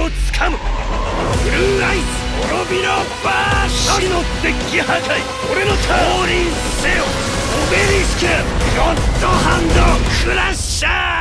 つかむ。ブルーアイズ滅びろバーシ死のデッキ破壊。俺のターン降臨せよオベリスク。ゴッドハンドクラッシャー。